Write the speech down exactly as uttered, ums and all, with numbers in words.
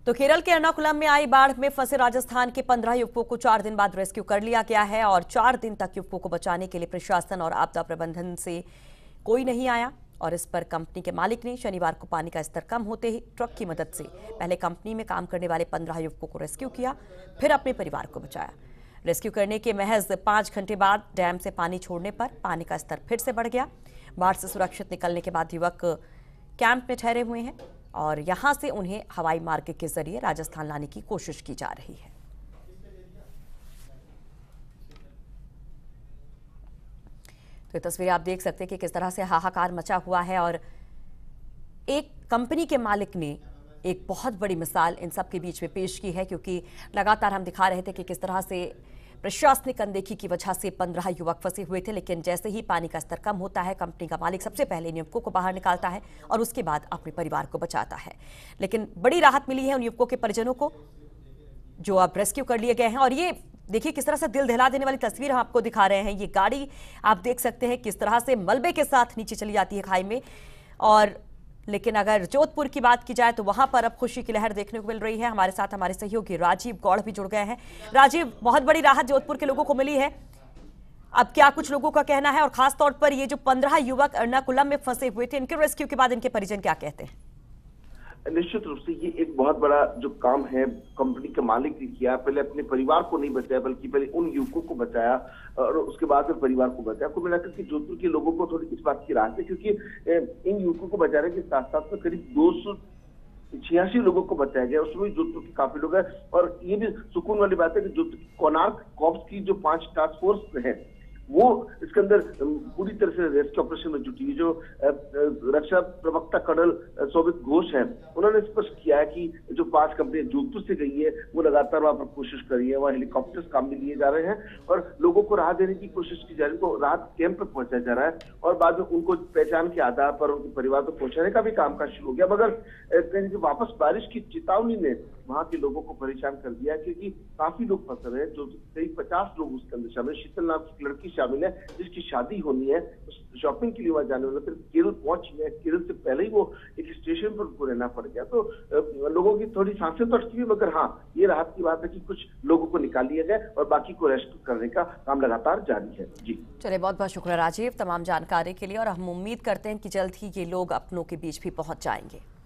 तो केरल के एर्नाकुलम में आई बाढ़ में फंसे राजस्थान के पंद्रह युवकों को चार दिन बाद रेस्क्यू कर लिया गया है और चार दिन तक युवकों को बचाने के लिए प्रशासन और आपदा प्रबंधन से कोई नहीं आया। और इस पर कंपनी के मालिक ने शनिवार को पानी का स्तर कम होते ही ट्रक की मदद से पहले कंपनी में काम करने वाले पंद्रह युवकों को रेस्क्यू किया, फिर अपने परिवार को बचाया। रेस्क्यू करने के महज पांच घंटे बाद डैम से पानी छोड़ने पर पानी का स्तर फिर से बढ़ गया। बाढ़ से सुरक्षित निकलने के बाद युवक कैंप में ठहरे हुए हैं और यहां से उन्हें हवाई मार्ग के जरिए राजस्थान लाने की कोशिश की जा रही है। तो ये तस्वीरें आप देख सकते हैं कि किस तरह से हाहाकार मचा हुआ है और एक कंपनी के मालिक ने एक बहुत बड़ी मिसाल इन सब के बीच में पेश की है, क्योंकि लगातार हम दिखा रहे थे कि किस तरह से प्रशासनिक अनदेखी की वजह से पंद्रह युवक फंसे हुए थे, लेकिन जैसे ही पानी का स्तर कम होता है कंपनी का मालिक सबसे पहले इन युवकों को बाहर निकालता है और उसके बाद अपने परिवार को बचाता है। लेकिन बड़ी राहत मिली है उन युवकों के परिजनों को जो अब रेस्क्यू कर लिए गए हैं। और ये देखिए किस तरह से दिल दहला देने वाली तस्वीर हम आपको दिखा रहे हैं। ये गाड़ी आप देख सकते हैं किस तरह से मलबे के साथ नीचे चली जाती है खाई में। और लेकिन अगर जोधपुर की बात की जाए तो वहां पर अब खुशी की लहर देखने को मिल रही है। हमारे साथ हमारे सहयोगी राजीव गौड़ भी जुड़ गए हैं। राजीव, बहुत बड़ी राहत जोधपुर के लोगों को मिली है, अब क्या कुछ लोगों का कहना है और खास तौर पर ये जो पंद्रह युवक एर्नाकुलम में फंसे हुए थे, इनके रेस्क्यू के बाद इनके परिजन क्या कहते हैं? निश्चित रूप से ये एक बहुत बड़ा जो काम है कंपनी के मालिक ने किया। पहले अपने परिवार को नहीं बचाया बल्कि पहले उन युवकों को बचाया और उसके बाद फिर परिवार को बचाया। कुल मिलाकर के जोधपुर के लोगों को थोड़ी इस बात की राहत है, क्योंकि इन युवकों को बचाने के साथ साथ में करीब दो सौ छियासी लोगों को बचाया गया, उसमें जोधपुर के काफी लोग हैं। और ये भी सुकून वाली बात है कि जोधपुर कोणार्क कॉर्प्स की जो पांच टास्क फोर्स है वो इसके अंदर पूरी तरह से रेस्क्यू ऑपरेशन में जुटी है। जो रक्षा प्रवक्ता कर्नल शोभित घोष है, उन्होंने स्पष्ट किया है कि जो पांच कंपनियां जोधपुर से गई है वो लगातार वहां पर कोशिश कर रही है, वहां हेलीकॉप्टर्स काम में लिए जा रहे हैं और लोगों को राहत देने की कोशिश की जा रही है। तो राहत कैंप तक पहुंचाया जा रहा है और बाद में उनको पहचान के आधार पर उनके परिवार को पहुंचाने का भी कामकाज शुरू हो गया। मगर कहीं वापस बारिश की चेतावनी ने वहां के लोगों को परेशान कर दिया, क्योंकि काफी लोग फंस रहे हैं। जो करीब पचास लोग उसके अंदर शामिल, शीतल नाम की लड़की शामिल है जिसकी शादी होनी है, शॉपिंग के लिए वहां जाने वाला, फिर केरल पहुंच गया। केरल से पहले ही वो एक स्टेशन पर उनको रहना पड़ गया। तो लोगों की थोड़ी सांसें तो अटकी हुई, मगर हाँ ये राहत की बात है कि कुछ लोगों को निकाल लिया गया और बाकी को रेस्क्यू करने का काम लगातार जारी है। जी चलिए, बहुत बहुत शुक्रिया राजीव तमाम जानकारी के लिए और हम उम्मीद करते हैं कि जल्द ही ये लोग अपनों के बीच भी पहुंच जाएंगे।